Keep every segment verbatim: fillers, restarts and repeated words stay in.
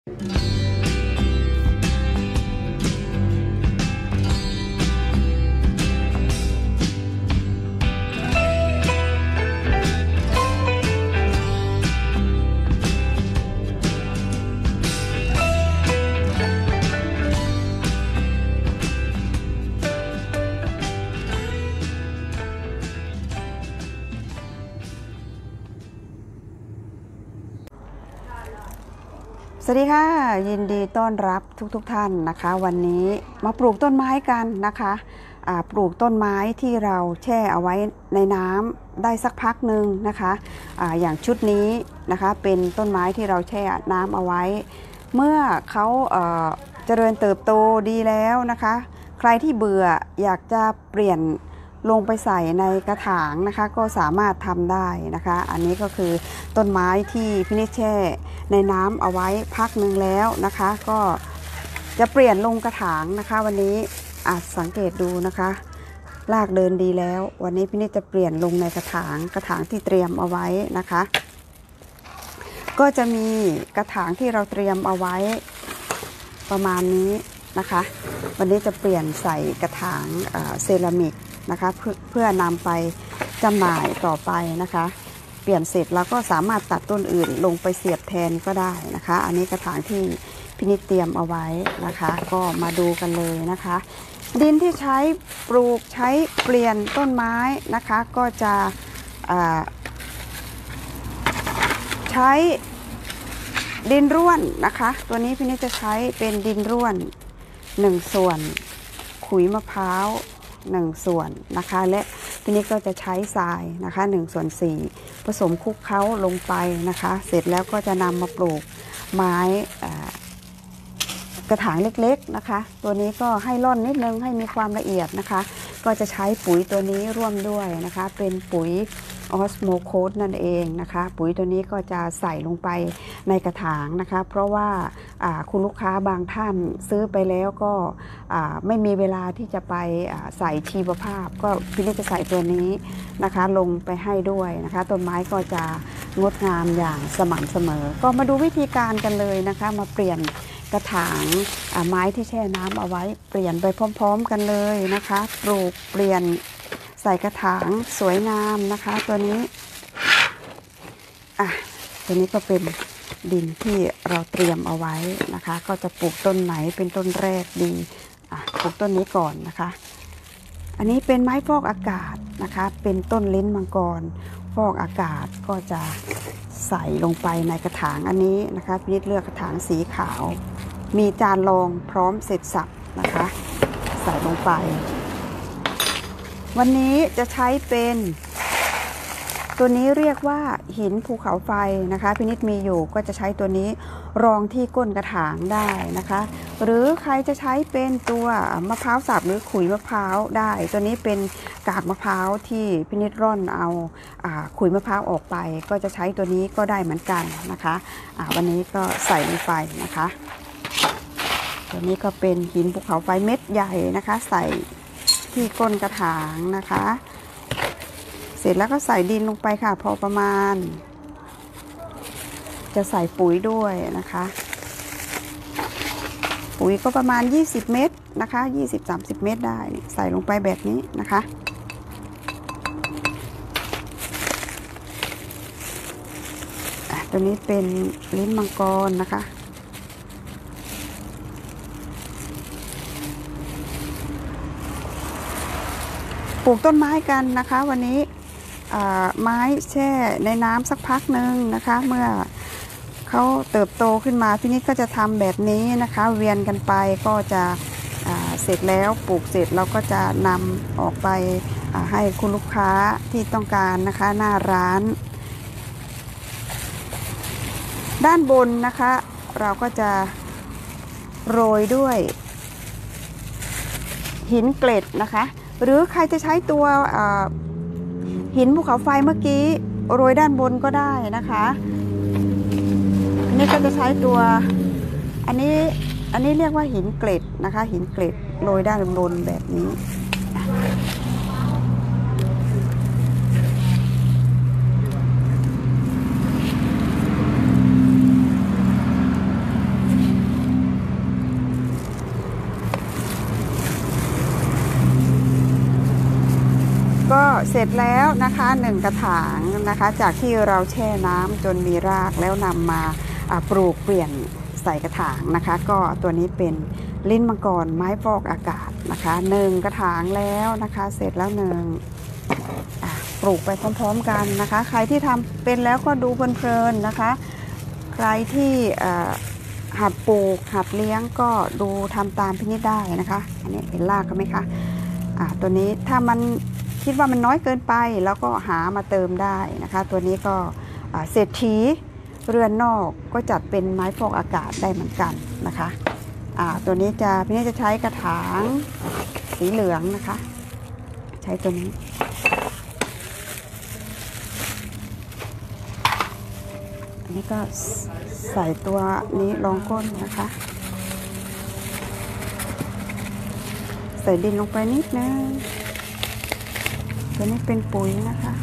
สวัสดีค่ะยินดีต้อนรับทุกๆ ท่านนะคะวันนี้มาปลูกต้นไม้กันนะคะปลูกต้นไม้ที่เราแช่เอาไว้ในน้ำได้สักพักหนึ่งนะคะ อ, อย่างชุดนี้นะคะเป็นต้นไม้ที่เราแช่น้ำเอาไว้เมื่อเขาเเจริญเติบโตดีแล้วนะคะใครที่เบื่ออยากจะเปลี่ยนลงไปใส่ในกระถางนะคะก็สามารถทำได้นะคะอันนี้ก็คือต้นไม้ที่พี่นิดแช่ในน้ำเอาไว้พักหนึ่งแล้วนะคะก็จะเปลี่ยนลงกระถางนะคะวันนี้อาจสังเกตดูนะคะรากเดินดีแล้ววันนี้พี่นิดจะเปลี่ยนลงในกระถางกระถางที่เตรียมเอาไว้นะคะก็จะมีกระถางที่เราเตรียมเอาไว้ประมาณนี้นะคะวันนี้จะเปลี่ยนใส่กระถางเซรามิกนะคะเพื่อเพื่อนำไปจำหน่ายต่อไปนะคะเปลี่ยนเสร็จแล้วก็สามารถตัดต้นอื่นลงไปเสียบแทนก็ได้นะคะอันนี้กระถางที่พี่นิดเตรียมเอาไว้นะคะก็มาดูกันเลยนะคะดินที่ใช้ปลูกใช้เปลี่ยนต้นไม้นะคะก็จะใช้ดินร่วนนะคะตัวนี้พี่นิดจะใช้เป็นดินร่วนหนึ่งส่วนขุยมะพร้าวหนึ่งส่วนนะคะและทีนี้ก็จะใช้ทรายนะคะหนึ่งส่วนสี่ผสมคลุกเคล้าลงไปนะคะเสร็จแล้วก็จะนำมาปลูกไม้กระถางเล็กๆนะคะตัวนี้ก็ให้ร่อนนิดนึงให้มีความละเอียดนะคะก็จะใช้ปุ๋ยตัวนี้ร่วมด้วยนะคะเป็นปุ๋ยออสโมโคสนั่นเองนะคะปุ๋ยตัวนี้ก็จะใส่ลงไปในกระถางนะคะเพราะว่าคุณลูกค้าบางท่านซื้อไปแล้วก็ไม่มีเวลาที่จะไปใส่ชีวภาพก็พี่นิดจะใส่ตัวนี้นะคะลงไปให้ด้วยนะคะต้นไม้ก็จะงดงามอย่างสม่ำเสมอก็มาดูวิธีการกันเลยนะคะมาเปลี่ยนกระถางไม้ที่แช่น้ำเอาไว้เปลี่ยนไปพร้อมๆกันเลยนะคะปลูกเปลี่ยนใส่กระถางสวยงามนะคะตัวนี้อ่ะตัวนี้ก็เป็นดินที่เราเตรียมเอาไว้นะคะก็จะปลูกต้นไหนเป็นต้นแรกดีอ่ะปลูกต้นนี้ก่อนนะคะอันนี้เป็นไม้ฟอกอากาศนะคะเป็นต้นลิ้นมังกรฟอกอากาศก็จะใส่ลงไปในกระถางอันนี้นะคะพี่นิดเลือกกระถางสีขาวมีจานรองพร้อมเสร็จสับนะคะใส่ลงไปวันนี้จะใช้เป็นตัวนี้เรียกว่าหินภูเขาไฟนะคะพี่นิดมีอยู่ก็จะใช้ตัวนี้รองที่ก้นกระถางได้นะคะหรือใครจะใช้เป็นตัวมะพร้าวสับหรือขุยมะพร้าวได้ตัวนี้เป็นกากมะพร้าวที่พี่นิดร่อนเอาขุยมะพร้าวออกไปก็จะใช้ตัวนี้ก็ได้เหมือนกันนะคะวันนี้ก็ใส่ลงไปนะคะตัวนี้ก็เป็นหินภูเขาไฟเม็ดใหญ่นะคะใส่ที่ก้นกระถางนะคะเสร็จแล้วก็ใส่ดินลงไปค่ะพอประมาณจะใส่ปุ๋ยด้วยนะคะปุ๋ยก็ประมาณยี่สิบเม็ดนะคะ ยี่สิบถึงสามสิบ เม็ดได้ใส่ลงไปแบบนี้นะคะตัวนี้เป็นลิ้นมังกรนะคะปลูกต้นไม้กันนะคะวันนี้ไม้แช่ในน้ำสักพักหนึ่งนะคะเมื่อเขาเติบโตขึ้นมาพี่นิดก็จะทำแบบนี้นะคะเวียนกันไปก็จะเสร็จแล้วปลูกเสร็จเราก็จะนำออกไปให้คุณลูกค้าที่ต้องการนะคะหน้าร้านด้านบนนะคะเราก็จะโรยด้วยหินเกล็ดนะคะหรือใครจะใช้ตัวหินภูเขาไฟเมื่อกี้โรยด้านบนก็ได้นะคะอันนี้ก็จะใช้ตัวอันนี้อันนี้เรียกว่าหินเกล็ดนะคะหินเกล็ดโรยด้านบนแบบนี้เสร็จแล้วนะคะหนึ่งกระถางนะคะจากที่เราแช่น้ำจนมีรากแล้วนำมาปลูกเปลี่ยนใส่กระถางนะคะก็ตัวนี้เป็นลิ้นมังกรไม้ฟอกอากาศนะคะหนึ่งกระถางแล้วนะคะเสร็จแล้วหนึ่งปลูกไปพร้อมๆกันนะคะใครที่ทำเป็นแล้วก็ดูเพลินๆนะคะใครที่หัดปลูกหัดเลี้ยงก็ดูทำตามพี่นิดได้นะคะอันนี้เห็นรากกันไหมคะอ่าตัวนี้ถ้ามันคิดว่ามันน้อยเกินไปแล้วก็หามาเติมได้นะคะตัวนี้ก็เศรษฐีเรือนนอกก็จัดเป็นไม้ฟอกอากาศได้เหมือนกันนะคะอ่าตัวนี้จะพี่นิดจะใช้กระถางสีเหลืองนะคะใช้ตัวนี้อันนี้ก็ใส่ตัวนี้รองก้นนะคะใส่ดินลงไปนิดนึงตัวนี้เป็นปุ๋ยนะคะ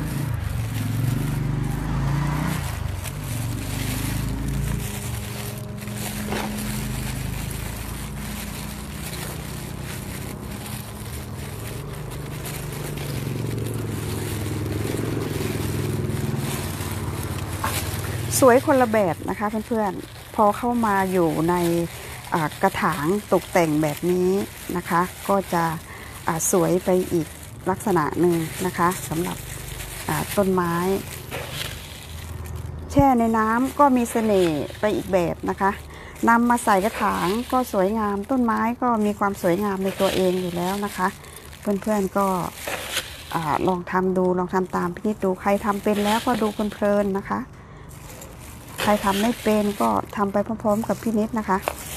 สวยคนละแบบนะคะเพื่อนๆพอเข้ามาอยู่ในกระถางตกแต่งแบบนี้นะคะก็จะสวยไปอีกลักษณะหนึ่งนะคะสำหรับต้นไม้แช่ในน้ำก็มีเสน่ห์ไปอีกแบบนะคะนำมาใส่กระถางก็สวยงามต้นไม้ก็มีความสวยงามในตัวเองอยู่แล้วนะคะเพื่อนๆก็ลองทำดูลองทำตามพี่นิดดูใครทำเป็นแล้วก็ดูเพลินๆนะคะใครทำไม่เป็นก็ทำไปพร้อมๆกับพี่นิดนะคะ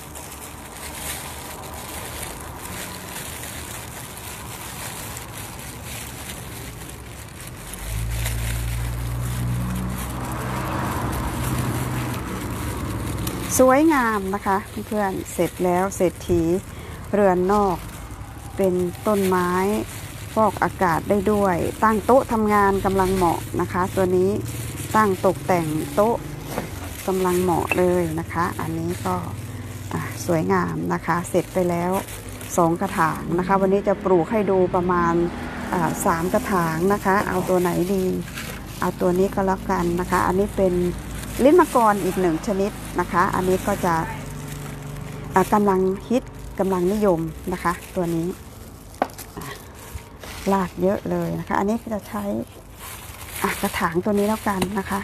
สวยงามนะคะเพื่อนๆเสร็จแล้วเศรษฐีเรือนนอกเป็นต้นไม้ฟอกอากาศได้ด้วยตั้งโต๊ะทำงานกำลังเหมาะนะคะตัวนี้ตั้งตกแต่งโต๊ะกำลังเหมาะเลยนะคะอันนี้ก็สวยงามนะคะเสร็จไปแล้วสองกระถางนะคะวันนี้จะปลูกให้ดูประมาณสามกระถางนะคะเอาตัวไหนดีเอาตัวนี้ก็แล้วกันนะคะอันนี้เป็นลิ้นมังกรอีกหนึ่งชนิดนะคะอันนี้ก็จะกำลังฮิตกำลังนิยมนะคะตัวนี้รากเยอะเลยนะคะอันนี้จะใช้กระถางตัวนี้แล้วกันนะคะ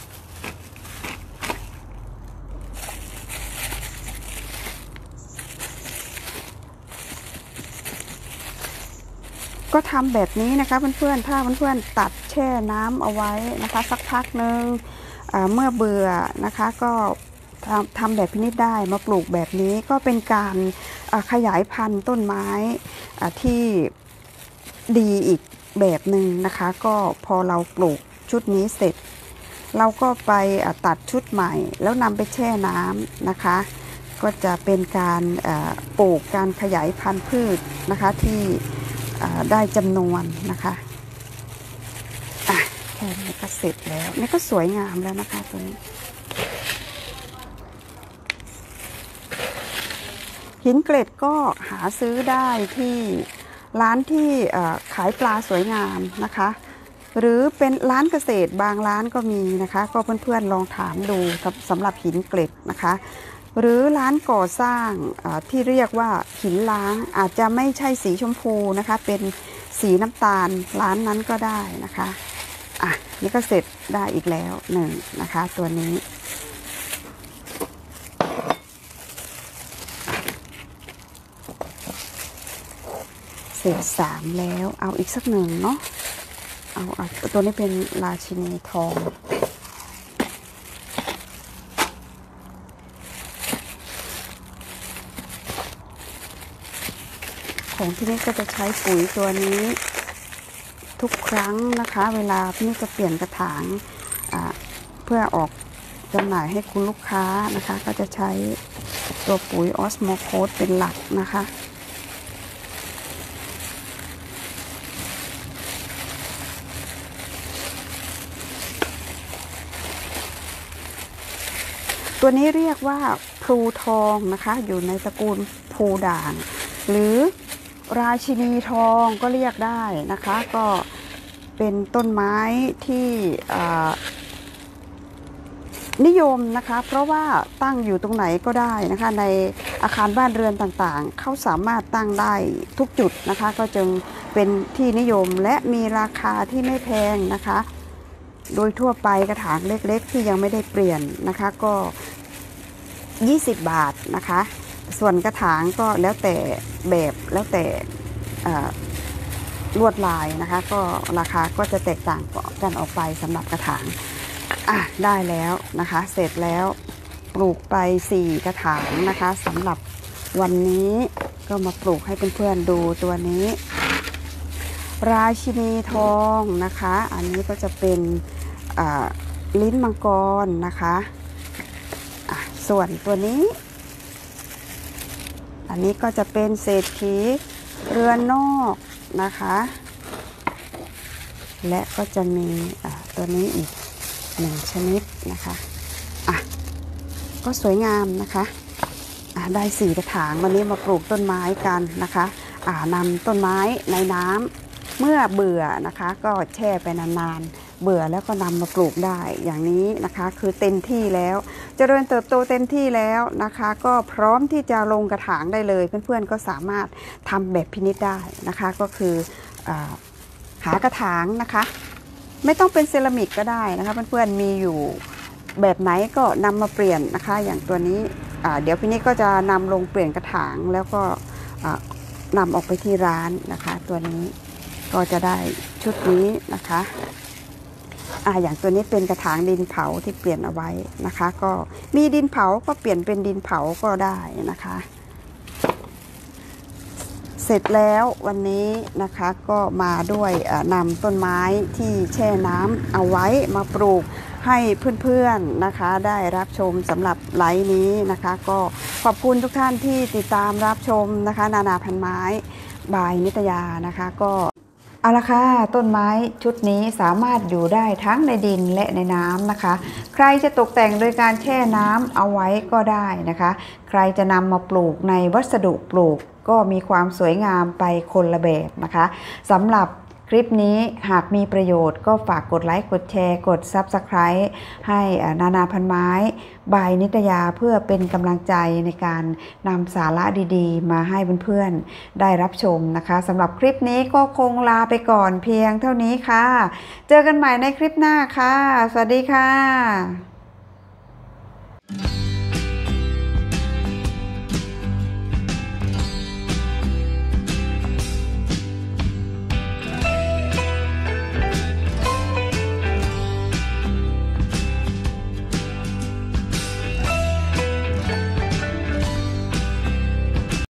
ก็ทำแบบนี้นะคะเพื่อนๆถ้าเพื่อนๆตัดแช่น้ำเอาไว้นะคะสักพักหนึ่งเมื่อเบื่อนะคะก็ทำทำแบบพินิจได้มาปลูกแบบนี้ก็เป็นการขยายพันธุ์ต้นไม้ที่ดีอีกแบบหนึ่งนะคะก็พอเราปลูกชุดนี้เสร็จเราก็ไปตัดชุดใหม่แล้วนำไปแช่น้ำนะคะก็จะเป็นการปลูกการขยายพันธุ์พืชนะคะที่ได้จำนวนนะคะอ่ะแค่นี้ก็เสร็จแล้วนี่ก็สวยงามแล้วนะคะตัวนี้หินเกล็ดก็หาซื้อได้ที่ร้านที่ขายปลาสวยงามนะคะหรือเป็นร้านเกษตรบางร้านก็มีนะคะก็เพื่อนๆลองถามดูสำหรับหินเกล็ดนะคะหรือร้านก่อสร้างที่เรียกว่าหินล้างอาจจะไม่ใช่สีชมพูนะคะเป็นสีน้ำตาลร้านนั้นก็ได้นะคะอ่ะนี่ก็เสร็จได้อีกแล้วหนึ่งนะคะตัวนี้เสร็จสามแล้วเอาอีกสักหนึ่งเนาะเอาเอาตัวนี้เป็นราชินีทองของที่นี่ก็จะใช้ปุ๋ยตัวนี้ทุกครั้งนะคะเวลาพี่นี่จะเปลี่ยนกระถางเพื่อออกจำหน่ายให้คุณลูกค้านะคะก็จะใช้ตัวปุ๋ยออสโมโคสเป็นหลักนะคะตัวนี้เรียกว่าพลูทองนะคะอยู่ในตระกูลพลูด่างหรือราชินีทองก็เรียกได้นะคะก็เป็นต้นไม้ที่นิยมนะคะเพราะว่าตั้งอยู่ตรงไหนก็ได้นะคะในอาคารบ้านเรือนต่างๆเขาสามารถตั้งได้ทุกจุดนะคะก็จึงเป็นที่นิยมและมีราคาที่ไม่แพงนะคะโดยทั่วไปกระถางเล็กๆที่ยังไม่ได้เปลี่ยนนะคะก็ยี่สิบบาทนะคะส่วนกระถางก็แล้วแต่แบบแล้วแต่ลวดลายนะคะก็ราคาก็จะแตกต่างกันออกไปสำหรับกระถางอ่ะได้แล้วนะคะเสร็จแล้วปลูกไปสี่กระถางนะคะสำหรับวันนี้ก็มาปลูกให้เพื่อนๆดูตัวนี้ราชินีทองนะคะอันนี้ก็จะเป็นลิ้นมังกรนะคะอ่ะส่วนตัวนี้อันนี้ก็จะเป็นเศรษฐีเรือนนอกนะคะและก็จะมีตัวนี้อีกหนึ่งชนิดนะคะอ่ะก็สวยงามนะคะอ่ะได้สี่กระถางวันนี้มาปลูกต้นไม้กันนะคะอ่านำต้นไม้ในน้ำเมื่อเบื่อนะคะก็แช่ไปนานๆเบื่อแล้วก็นำมาปลูกได้อย่างนี้นะคะคือเต็มที่แล้วเจริญเติบโตเต็มที่แล้วนะคะก็พร้อมที่จะลงกระถางได้เลยเพื่อนๆก็สามารถทำแบบพินิจได้นะคะก็คืออ่าหากระถางนะคะไม่ต้องเป็นเซรามิกก็ได้นะคะเพื่อนๆมีอยู่แบบไหนก็นำมาเปลี่ยนนะคะอย่างตัวนี้เดี๋ยวพี่นิดก็จะนำลงเปลี่ยนกระถางแล้วก็นำออกไปที่ร้านนะคะตัวนี้ก็จะได้ชุดนี้นะคะอ่าอย่างตัวนี้เป็นกระถางดินเผาที่เปลี่ยนเอาไว้นะคะก็มีดินเผาก็เปลี่ยนเป็นดินเผาก็ได้นะคะเสร็จแล้ววันนี้นะคะก็มาด้วยนำต้นไม้ที่แช่น้ำเอาไว้มาปลูกให้เพื่อนๆนะคะได้รับชมสำหรับไลฟ์นี้นะคะก็ขอบคุณทุกท่านที่ติดตามรับชมนะคะนานาพันไม้บายนิตยานะคะก็เอาละค่ะต้นไม้ชุดนี้สามารถอยู่ได้ทั้งในดินและในน้ำนะคะใครจะตกแต่งโดยการแช่น้ำเอาไว้ก็ได้นะคะใครจะนำมาปลูกในวัสดุปลูกก็มีความสวยงามไปคนละแบบนะคะสำหรับคลิปนี้หากมีประโยชน์ก็ฝากกดไลค์กดแชร์กด ซับสไครบ์ ให้นานาพันไม้บายนิตยาเพื่อเป็นกำลังใจในการนำสาระดีๆมาให้เพื่อนๆได้รับชมนะคะสำหรับคลิปนี้ก็คงลาไปก่อนเพียงเท่านี้ค่ะเจอกันใหม่ในคลิปหน้าค่ะสวัสดีค่ะ